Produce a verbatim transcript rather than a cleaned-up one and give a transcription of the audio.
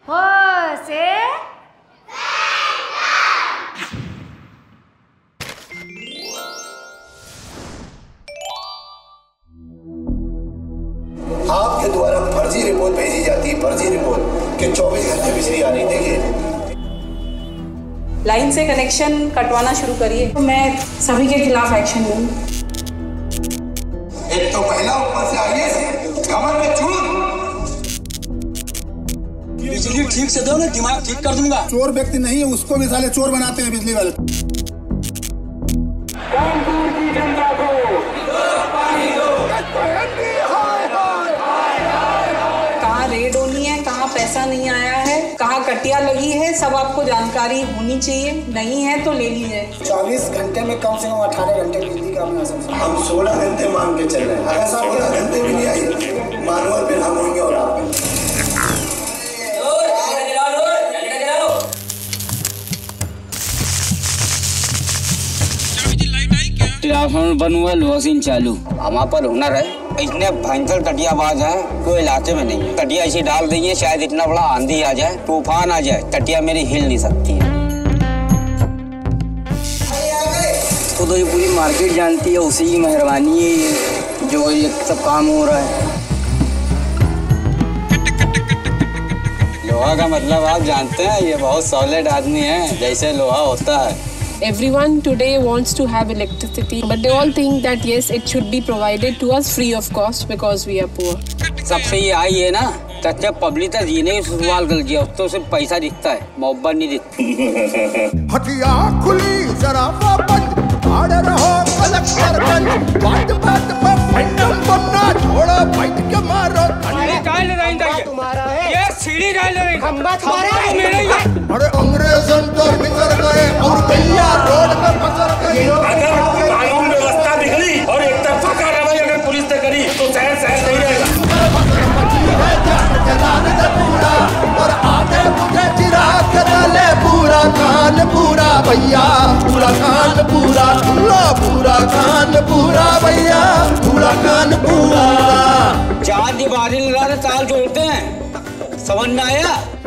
हो से आपके द्वारा फर्जी रिपोर्ट भेजी जाती है, फर्जी रिपोर्ट कि चौबीस घंटे बिजली आ रही। देखिए, लाइन से कनेक्शन कटवाना शुरू करिए। तो मैं सभी के खिलाफ एक्शन लूँ। एक तो पहला ऊपर से आइए कमर में चूर। बिजली ठीक से दो ना, दिमाग ठीक कर दूंगा। चोर व्यक्ति नहीं है, उसको भी साले चोर बनाते हैं बिजली वाले। कहाँ रेड होनी है, कहाँ पैसा नहीं आया है, कहाँ कटिया लगी है, सब आपको जानकारी होनी चाहिए। नहीं है तो ले लीजिए। चौबीस घंटे में कम से कम अठारह घंटे बिजली का अपना सब। हम सोलह घंटे मांग के चल रहे हैं। अगर सोलह घंटे भी नहीं आई, मानुअल बिल हम होंगे और आप ट्रांसफार्मर बन हुआ, लोहा चालू। हमारे पर हुनर है, इतने भयंकर टटियाबाज है कोई इलाके में नहीं है। टटिया ऐसी डाल देंगे, शायद इतना बड़ा आंधी आ जाए, तूफान आ जाए, टटिया मेरी हिल नहीं सकती है। तो, तो ये पूरी मार्केट जानती है, उसी की मेहरबानी है ये जो ये सब काम हो रहा है। लोहा का मतलब आप जानते हैं, ये बहुत सॉलिड आदमी है, जैसे लोहा होता है। Everyone today wants to have electricity, but they all think that yes, it should be provided to us free of cost because we are poor. सबसे ये आई है ना, सच्चा पब्लिक तो जीने ही सवाल कर दिया, तो सिर्फ पैसा दिखता है, मोहब्बत नहीं दिखती। हटिया खुली जरा बंद, आड़े रहो कलेक्टर बंद, बात बात पर फंडम बनना छोड़ो, बैठ के मारो। डाल रही तुम्हारा है, ये सीढ़ी डाल रही, खंबा तुम्हारा है, मेरा ही है। अरे अंग्रेजन तो निकल गए और भैया रोड में फंस गए। अगर कानून व्यवस्था बिगड़ी और एक तरफा कार्रवाई अगर पुलिस ने करी तो शहर शहर नहीं रहेगा। और आगे मुझे चिराग डाले पूरा कान पूरा भैया, पूरा कान पूरा पूरा पूरा कान पूरा भैया, पूरा कान पूरा। चार दीवारें लगा ताल जोड़ते हैं, समझ में आया?